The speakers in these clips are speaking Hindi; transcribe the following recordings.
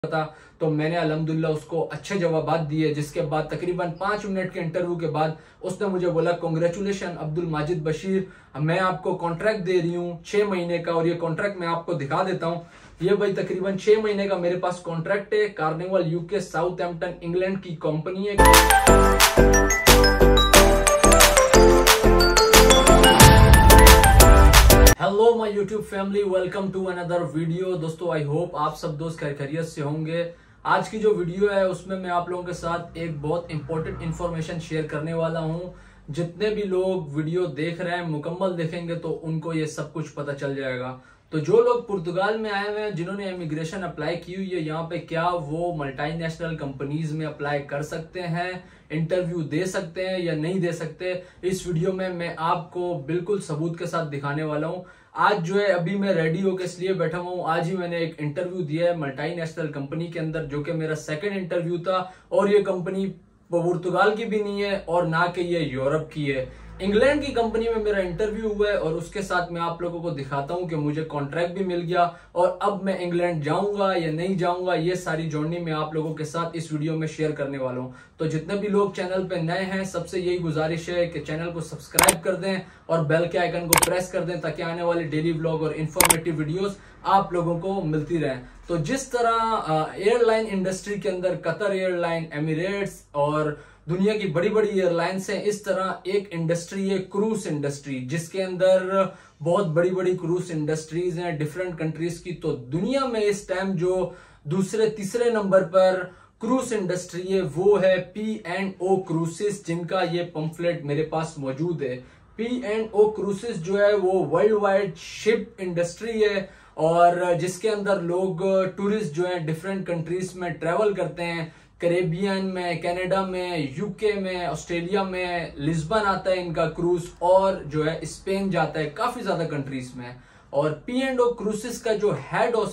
था। तो मैंने अल्हम्दुलिल्लाह उसको अच्छे जवाबात दिए, जिसके बाद तकरीबन 5 मिनट के इंटरव्यू के बाद उसने मुझे बोला, कांग्रेचुलेशन अब्दुल माजिद बशीर, मैं आपको कॉन्ट्रैक्ट दे रही हूँ 6 महीने का, और ये कॉन्ट्रैक्ट मैं आपको दिखा देता हूँ। ये भाई तकरीबन 6 महीने का मेरे पास कॉन्ट्रैक्ट है। कार्निवल यूके साउथहैम्पटन इंग्लैंड की कंपनी है। Hello my YouTube family, welcome to another video. दोस्तों आई होप आप सब दोस्त खैरियत से होंगे। आज की जो वीडियो है उसमें मैं आप लोगों के साथ एक बहुत इंपॉर्टेंट इंफॉर्मेशन शेयर करने वाला हूं। जितने भी लोग वीडियो देख रहे हैं मुकम्मल देखेंगे तो उनको ये सब कुछ पता चल जाएगा। तो जो लोग पुर्तगाल में आए हुए हैं, जिन्होंने इमिग्रेशन अप्लाई की हुई है यहाँ पे, क्या वो मल्टीनेशनल कंपनीज में अप्लाई कर सकते हैं, इंटरव्यू दे सकते हैं या नहीं दे सकते, इस वीडियो में मैं आपको बिल्कुल सबूत के साथ दिखाने वाला हूँ। आज जो है अभी मैं रेडी होकर इसलिए बैठा हुआ हूँ, आज ही मैंने एक इंटरव्यू दिया है मल्टीनेशनल कंपनी के अंदर, जो कि मेरा सेकंड इंटरव्यू था। और ये कंपनी पुर्तगाल की भी नहीं है और ना कि ये यूरोप की है, इंग्लैंड की कंपनी में मेरा इंटरव्यू हुआ है। और उसके साथ मैं आप लोगों को दिखाता हूं कि मुझे कॉन्ट्रैक्ट भी मिल गया और अब मैं इंग्लैंड जाऊंगा या नहीं जाऊंगा, ये सारी जर्नी मैं आप लोगों के साथ इस वीडियो में शेयर करने वाला हूं। तो जितने भी लोग चैनल पे नए हैं, सबसे यही गुजारिश है कि चैनल को सब्सक्राइब कर दें और बेल के आइकन को प्रेस कर दें, ताकि आने वाले डेली व्लॉग और इन्फॉर्मेटिव वीडियोस आप लोगों को मिलती रहें। तो जिस तरह एयरलाइन इंडस्ट्री के अंदर कतर एयरलाइन, एमिरेट्स और दुनिया की बड़ी बड़ी एयरलाइंस हैं, इस तरह एक इंडस्ट्री है क्रूज इंडस्ट्री, जिसके अंदर बहुत बड़ी बड़ी क्रूज इंडस्ट्रीज हैं डिफरेंट कंट्रीज की। तो दुनिया में इस टाइम जो दूसरे तीसरे नंबर पर क्रूज इंडस्ट्री है वो है P&O क्रूसेस, जिनका ये पंफलेट मेरे पास मौजूद है। P&O क्रूसेस जो है वो वर्ल्ड वाइड शिप इंडस्ट्री है, और जिसके अंदर लोग टूरिस्ट जो है डिफरेंट कंट्रीज में ट्रेवल करते हैं। कैरेबियन में, कनाडा में, यूके में, ऑस्ट्रेलिया में, लिस्बन आता है इनका क्रूज, और जो है स्पेन जाता है, काफी ज्यादा कंट्रीज में। और P&O क्रूसेस का जो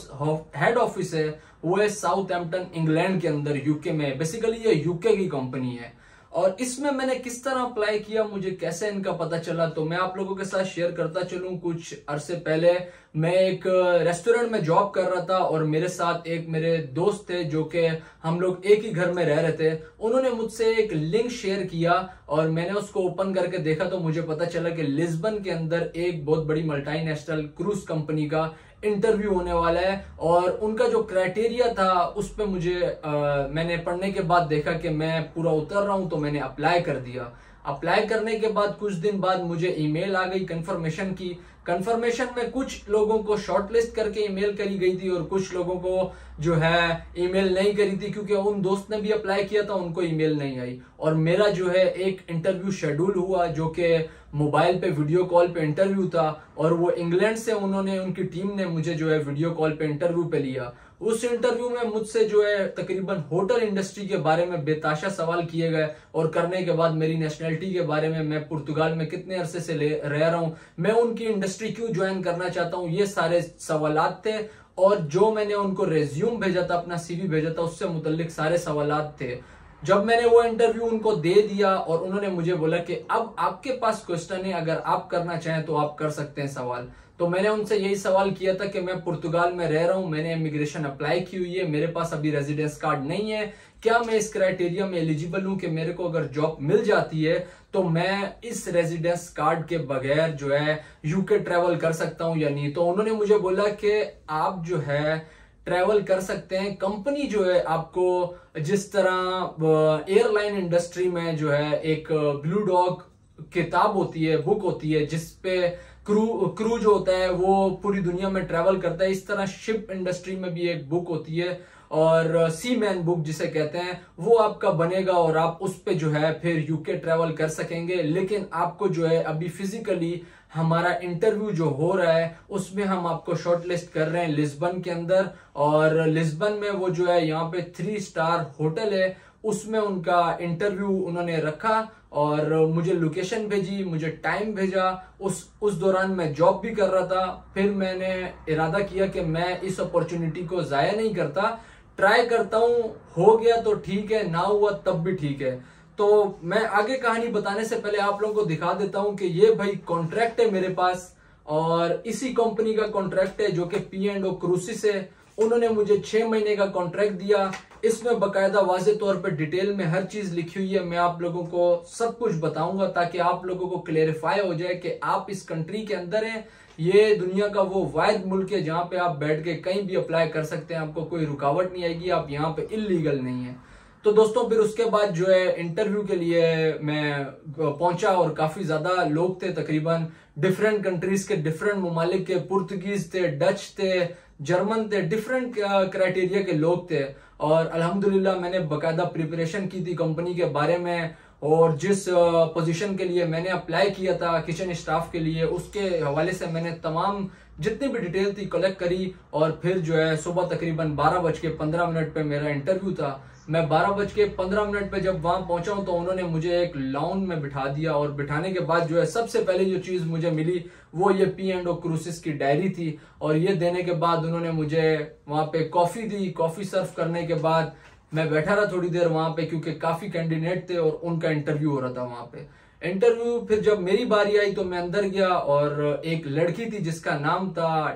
हेड ऑफिस है वो है साउथहैम्पटन इंग्लैंड के अंदर, यूके में। बेसिकली ये यूके की कंपनी है। और इसमें मैंने किस तरह अप्लाई किया, मुझे कैसे इनका पता चला, तो मैं आप लोगों के साथ शेयर करता चलूं। कुछ अरसे पहले मैं एक रेस्टोरेंट में जॉब कर रहा था और मेरे साथ एक मेरे दोस्त थे, जो कि हम लोग एक ही घर में रह रहे थे। उन्होंने मुझसे एक लिंक शेयर किया और मैंने उसको ओपन करके देखा तो मुझे पता चला कि लिस्बन के अंदर एक बहुत बड़ी मल्टीनेशनल क्रूज कंपनी का इंटरव्यू होने वाला है। और उनका जो क्राइटेरिया था उस पे मैंने पढ़ने के बाद देखा कि मैं पूरा उतर रहा हूं, तो मैंने अप्लाई कर दिया। अप्लाई करने के बाद कुछ दिन बाद मुझे ईमेल आ गई कंफर्मेशन की। कंफर्मेशन में कुछ लोगों को शॉर्टलिस्ट करके ईमेल करी गई थी और कुछ लोगों को जो है ईमेल नहीं करी थी, क्योंकि उन दोस्त ने भी अप्लाई किया था, उनको ईमेल नहीं आई। और मेरा जो है एक इंटरव्यू शेड्यूल हुआ, जो कि मोबाइल पे वीडियो कॉल पे इंटरव्यू था। और वो इंग्लैंड से उनकी टीम ने मुझे जो है वीडियो कॉल पे इंटरव्यू पे लिया। उस इंटरव्यू में मुझसे जो है तकरीबन होटल इंडस्ट्री के बारे में बेताशा सवाल किए गए, और करने के बाद मेरी नेशनैलिटी के बारे में, मैं पुर्तगाल में कितने अरसे से रह रहा हूं, मैं उनकी इंडस्ट्री क्यों ज्वाइन करना चाहता हूं, ये सारे सवालात थे। और जो मैंने उनको रेज्यूम भेजा था, अपना CV भेजा था, उससे मुतल्लिक सारे सवालात थे। जब मैंने वो इंटरव्यू उनको दे दिया और उन्होंने मुझे बोला कि अब आपके पास क्वेश्चन है, अगर आप करना चाहें तो आप कर सकते हैं सवाल। तो मैंने उनसे यही सवाल किया था कि मैं पुर्तगाल में रह रहा हूं, मैंने इमिग्रेशन अप्लाई की हुई है, मेरे पास अभी रेजिडेंस कार्ड नहीं है, क्या मैं इस क्राइटेरिया में एलिजिबल हूं कि मेरे को अगर जॉब मिल जाती है तो मैं इस रेजिडेंस कार्ड के बगैर जो है यूके ट्रेवल कर सकता हूं या नहीं। तो उन्होंने मुझे बोला कि आप जो है ट्रेवल कर सकते हैं। कंपनी जो है आपको, जिस तरह एयरलाइन इंडस्ट्री में जो है एक ब्लू डॉग किताब होती है, बुक होती है, जिसपे क्रू जो होता है वो पूरी दुनिया में ट्रेवल करता है, इस तरह शिप इंडस्ट्री में भी एक बुक होती है, और सी मैन बुक जिसे कहते हैं, वो आपका बनेगा और आप उस पे जो है फिर यूके ट्रेवल कर सकेंगे। लेकिन आपको जो है अभी फिजिकली हमारा इंटरव्यू जो हो रहा है उसमें हम आपको शॉर्टलिस्ट कर रहे हैं लिस्बन के अंदर। और लिस्बन में वो जो है यहाँ पे 3 स्टार होटल है, उसमें उनका इंटरव्यू उन्होंने रखा और मुझे लोकेशन भेजी, मुझे टाइम भेजा। उस दौरान मैं जॉब भी कर रहा था। फिर मैंने इरादा किया कि मैं इस अपॉर्चुनिटी को जाया नहीं करता, ट्राई करता हूं, हो गया तो ठीक है, ना हुआ तब भी ठीक है। तो मैं आगे कहानी बताने से पहले आप लोगों को दिखा देता हूं कि ये भाई कॉन्ट्रैक्ट है मेरे पास, और इसी कंपनी का कॉन्ट्रैक्ट है जो कि P&O क्रूसेस है। उन्होंने मुझे 6 महीने का कॉन्ट्रैक्ट दिया। इसमें बकायदा वाज़े तौर पे डिटेल में हर चीज लिखी हुई है। मैं आप लोगों को सब कुछ बताऊंगा ताकि आप लोगों को क्लेरिफाई हो जाए कि आप इस कंट्री के अंदर हैं। ये दुनिया का वो वाहिद मुल्क है जहां पे आप बैठ के कहीं भी अप्लाई कर सकते हैं, आपको कोई रुकावट नहीं आएगी, आप यहाँ पे इलीगल नहीं है। तो दोस्तों फिर उसके बाद जो है इंटरव्यू के लिए मैं पहुंचा और काफी ज्यादा लोग थे, तकरीबन डिफरेंट कंट्रीज के, डिफरेंट ममालिक के, पुर्तगीज थे, डच थे, जर्मन थे, डिफरेंट क्राइटेरिया के लोग थे। और अल्हम्दुलिल्लाह मैंने बकायदा प्रिपरेशन की थी कंपनी के बारे में, और जिस पोजीशन के लिए मैंने अप्लाई किया था किचन स्टाफ के लिए, उसके हवाले से मैंने तमाम जितनी भी डिटेल थी कलेक्ट करी। और फिर जो है सुबह तकरीबन 12:15 पे मेरा इंटरव्यू था। मैं 12:15 पे जब वहां पहुंचा हूं तो उन्होंने मुझे एक लाउंज में बिठा दिया, और बिठाने के बाद जो है सबसे पहले जो चीज मुझे मिली वो ये P&O क्रूसेस की डायरी थी। और ये देने के बाद उन्होंने मुझे वहां पे कॉफी दी। कॉफी सर्व करने के बाद मैं बैठा रहा थोड़ी देर वहां पे, क्योंकि काफी कैंडिडेट थे और उनका इंटरव्यू हो रहा था वहां पे। इंटरव्यू फिर जब मेरी बारी आई तो मैं अंदर गया, और एक लड़की थी जिसका नाम था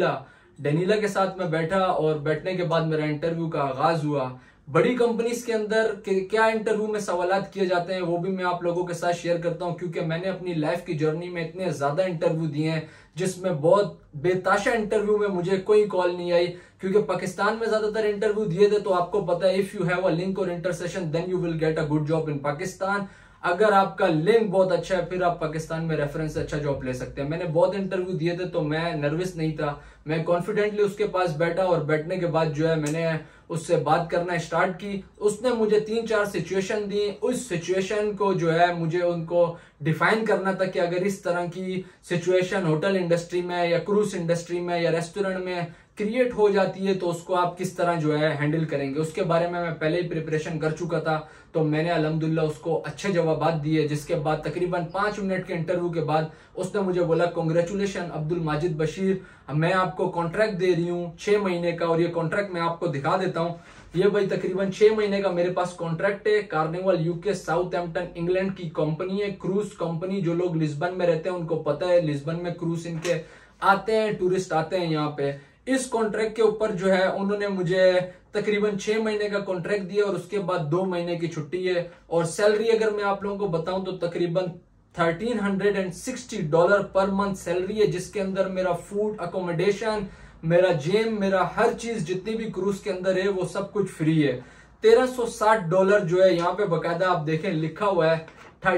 डेनीला के साथ मैं बैठा, और बैठने के बाद मेरा इंटरव्यू का आगाज हुआ। बड़ी कंपनीज के अंदर क्या इंटरव्यू में सवालात किए जाते हैं वो भी मैं आप लोगों के साथ शेयर करता हूं, क्योंकि मैंने अपनी लाइफ की जर्नी में इतने ज्यादा इंटरव्यू दिए हैं जिसमें बहुत बेताशा इंटरव्यू में मुझे कोई कॉल नहीं आई। क्योंकि पाकिस्तान में ज्यादातर इंटरव्यू दिए थे तो आपको पता है, if you have a link और intercession then you will get a good job in Pakistan. अगर आपका लिंक बहुत अच्छा है फिर आप पाकिस्तान में रेफरेंस से अच्छा जॉब ले सकते हैं। मैंने बहुत इंटरव्यू दिए थे तो मैं नर्वस नहीं था, मैं कॉन्फिडेंटली उसके पास बैठा, और बैठने के बाद जो है मैंने उससे बात करना स्टार्ट की। उसने मुझे 3-4 सिचुएशन दी। उस सिचुएशन को जो है मुझे उनको डिफाइन करना था कि अगर इस तरह की सिचुएशन होटल इंडस्ट्री में या क्रूज इंडस्ट्री में या रेस्टोरेंट में क्रिएट हो जाती है तो उसको आप किस तरह जो है हैंडल करेंगे। उसके बारे में मैं पहले ही प्रिपरेशन कर चुका था, तो मैंने अल्हम्दुलिल्लाह उसको अच्छे जवाब दिए। जिसके बाद तकरीबन 5 मिनट के इंटरव्यू के बाद उसने मुझे बोला, कांग्रेचुलेशन अब्दुल माजिद बशीर, मैं आपको कॉन्ट्रैक्ट दे रही हूँ 6 महीने का, और ये कॉन्ट्रैक्ट मैं आपको दिखा देता हूँ। ये भाई तकरीबन 6 महीने का मेरे पास कॉन्ट्रैक्ट है। कार्निवल यूके साउथहैम्पटन इंग्लैंड की कंपनी है, क्रूज कंपनी। जो लोग लिस्बन में रहते हैं उनको पता है, लिस्बन में क्रूज इनके आते हैं, टूरिस्ट आते हैं यहाँ पे। इस कॉन्ट्रैक्ट के ऊपर जो है उन्होंने मुझे तकरीबन 6 महीने का कॉन्ट्रैक्ट दिया, और उसके बाद 2 महीने की छुट्टी है। और सैलरी अगर मैं आप लोगों को बताऊं तो तकरीबन $1360 पर मंथ सैलरी है, जिसके अंदर मेरा फूड, अकोमोडेशन, मेरा जिम, मेरा हर चीज जितनी भी क्रूज के अंदर है वो सब कुछ फ्री है। $1360 जो है यहाँ पे बकायदा आप देखें लिखा हुआ है,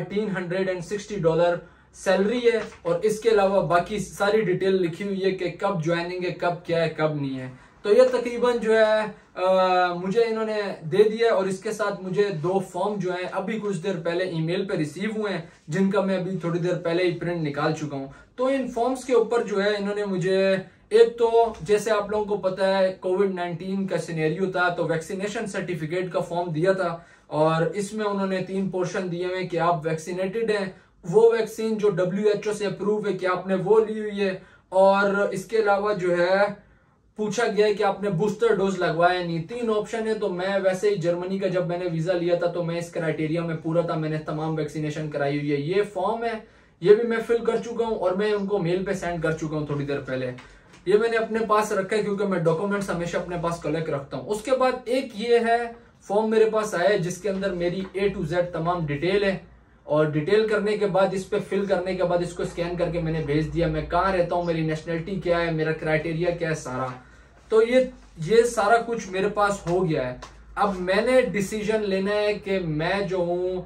$1360 सैलरी है। और इसके अलावा बाकी सारी डिटेल लिखी हुई है कि कब ज्वाइनिंग है, कब क्या है, कब नहीं है। तो ये तकरीबन जो है मुझे इन्होंने दे दिया, और इसके साथ मुझे 2 फॉर्म जो है अभी कुछ देर पहले ईमेल पे रिसीव हुए हैं, जिनका मैं अभी थोड़ी देर पहले ही प्रिंट निकाल चुका हूं। तो इन फॉर्म्स के ऊपर जो है इन्होंने मुझे, एक तो जैसे आप लोगों को पता है कोविड-19 का सिनेरियो था, तो वैक्सीनेशन सर्टिफिकेट का फॉर्म दिया था, और इसमें उन्होंने 3 पोर्शन दिए हुए कि आप वैक्सीनेटेड हैं, वो वैक्सीन जो WHO से अप्रूव है कि आपने वो ली हुई है, और इसके अलावा जो है पूछा गया है कि आपने बूस्टर डोज लगवाया नहीं। 3 ऑप्शन है। तो मैं वैसे ही जर्मनी का जब मैंने वीजा लिया था तो मैं इस क्राइटेरिया में पूरा था, मैंने तमाम वैक्सीनेशन कराई हुई है। ये फॉर्म है, ये भी मैं फिल कर चुका हूं, और मैं उनको मेल पे सेंड कर चुका हूं थोड़ी देर पहले। ये मैंने अपने पास रखा है क्योंकि मैं डॉक्यूमेंट्स हमेशा अपने पास कलेक्ट रखता हूं। उसके बाद एक ये है फॉर्म मेरे पास आया है जिसके अंदर मेरी A to Z तमाम डिटेल है, और डिटेल करने के बाद इस पे फिल करने के बाद इसको स्कैन करके मैंने भेज दिया। मैं कहाँ रहता हूँ, मेरी नेशनलिटी क्या है, मेरा क्राइटेरिया क्या है, सारा। तो ये सारा कुछ मेरे पास हो गया है। अब मैंने डिसीजन लेना है कि मैं जो हूँ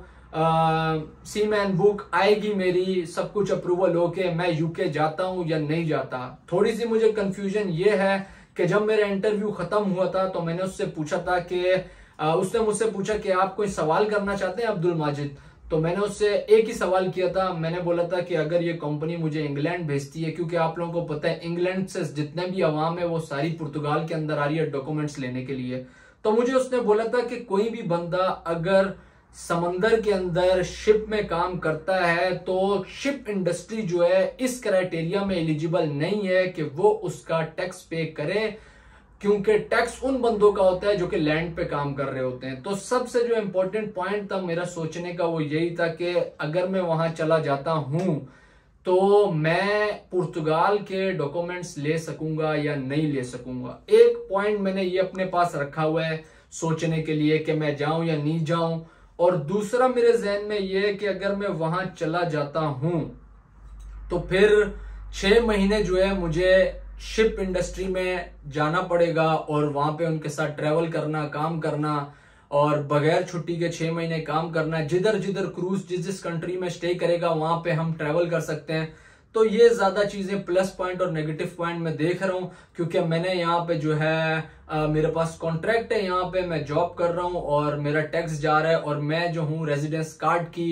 सीमैन बुक आएगी मेरी, सब कुछ अप्रूवल होके मैं यूके जाता हूँ या नहीं जाता। थोड़ी सी मुझे कंफ्यूजन ये है कि जब मेरा इंटरव्यू खत्म हुआ था तो मैंने उससे पूछा था कि उसने मुझसे पूछा कि आप कोई सवाल करना चाहते हैं अब्दुल माजिद। तो मैंने उससे एक ही सवाल किया था, मैंने बोला था कि अगर ये कंपनी मुझे इंग्लैंड भेजती है, क्योंकि आप लोगों को पता है इंग्लैंड से जितने भी अवाम है वो सारी पुर्तगाल के अंदर आ रही है डॉक्यूमेंट्स लेने के लिए। तो मुझे उसने बोला था कि कोई भी बंदा अगर समंदर के अंदर शिप में काम करता है तो शिप इंडस्ट्री जो है इस क्राइटेरिया में एलिजिबल नहीं है कि वो उसका टैक्स पे करे, क्योंकि टैक्स उन बंदों का होता है जो कि लैंड पे काम कर रहे होते हैं। तो सबसे जो इंपॉर्टेंट पॉइंट था मेरा सोचने का वो यही था कि अगर मैं वहां चला जाता हूं तो मैं पुर्तगाल के डॉक्यूमेंट्स ले सकूंगा या नहीं ले सकूंगा। एक पॉइंट मैंने ये अपने पास रखा हुआ है सोचने के लिए कि मैं जाऊं या नहीं जाऊं, और दूसरा मेरे जहन में ये है कि अगर मैं वहां चला जाता हूं तो फिर 6 महीने जो है मुझे शिप इंडस्ट्री में जाना पड़ेगा और वहां पे उनके साथ ट्रेवल करना, काम करना, और बगैर छुट्टी के 6 महीने काम करना। जिधर जिधर क्रूज जिस जिस कंट्री में स्टे करेगा वहां पे हम ट्रेवल कर सकते हैं। तो ये ज्यादा चीजें प्लस पॉइंट और नेगेटिव पॉइंट मैं देख रहा हूं, क्योंकि मैंने यहाँ पे जो है मेरे पास कॉन्ट्रैक्ट है, यहाँ पे मैं जॉब कर रहा हूँ और मेरा टैक्स जा रहा है, और मैं जो हूँ रेजिडेंस कार्ड की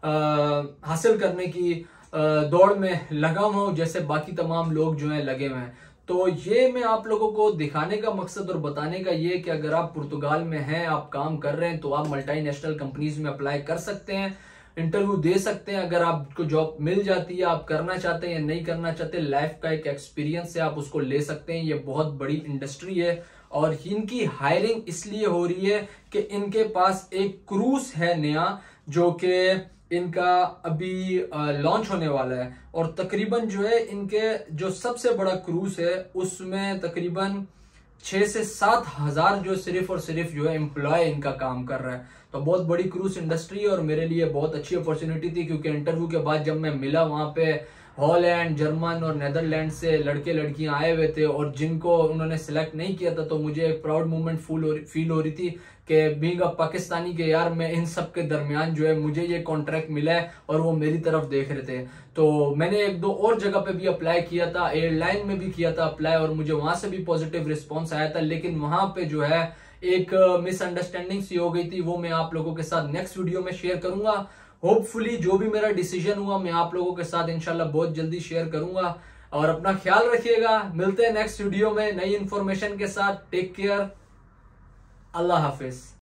हासिल करने की दौड़ में लगा हुआ हूं, जैसे बाकी तमाम लोग जो है लगे हुए हैं। तो ये मैं आप लोगों को दिखाने का मकसद और बताने का ये कि अगर आप पुर्तगाल में हैं, आप काम कर रहे हैं, तो आप मल्टीनेशनल कंपनीज में अप्लाई कर सकते हैं, इंटरव्यू दे सकते हैं। अगर आपको जॉब मिल जाती है, आप करना चाहते हैं या नहीं करना चाहते, लाइफ का एक एक्सपीरियंस है, आप उसको ले सकते हैं। ये बहुत बड़ी इंडस्ट्री है और इनकी हायरिंग इसलिए हो रही है कि इनके पास एक क्रूज है नया, जो कि इनका अभी लॉन्च होने वाला है, और तकरीबन जो है इनके जो सबसे बड़ा क्रूज है उसमें तकरीबन 6 से 7 हजार जो सिर्फ और सिर्फ जो है एम्प्लॉय इनका काम कर रहा है। तो बहुत बड़ी क्रूज इंडस्ट्री है और मेरे लिए बहुत अच्छी अपॉर्चुनिटी थी, क्योंकि इंटरव्यू के बाद जब मैं मिला वहां पे हॉलैंड, जर्मन और नेदरलैंड से लड़के लड़कियां आए हुए थे, और जिनको उन्होंने सिलेक्ट नहीं किया था, तो मुझे एक प्राउड मोमेंट फील हो रही थी कि बीइंग अ पाकिस्तानी के यार मैं इन सब के दरमियान जो है मुझे ये कॉन्ट्रैक्ट मिला है और वो मेरी तरफ देख रहे थे। तो मैंने 1-2 और जगह पे भी अप्लाई किया था, एयरलाइन में भी किया था अप्लाई, और मुझे वहां से भी पॉजिटिव रिस्पॉन्स आया था। लेकिन वहां पे जो है एक मिसअंडरस्टैंडिंग सी हो गई थी, वो मैं आप लोगों के साथ नेक्स्ट वीडियो में शेयर करूंगा। होपफुली जो भी मेरा डिसीजन हुआ मैं आप लोगों के साथ इंशाल्लाह बहुत जल्दी शेयर करूंगा। और अपना ख्याल रखिएगा, मिलते हैं नेक्स्ट वीडियो में नई इंफॉर्मेशन के साथ। टेक केयर, अल्लाह हाफिज।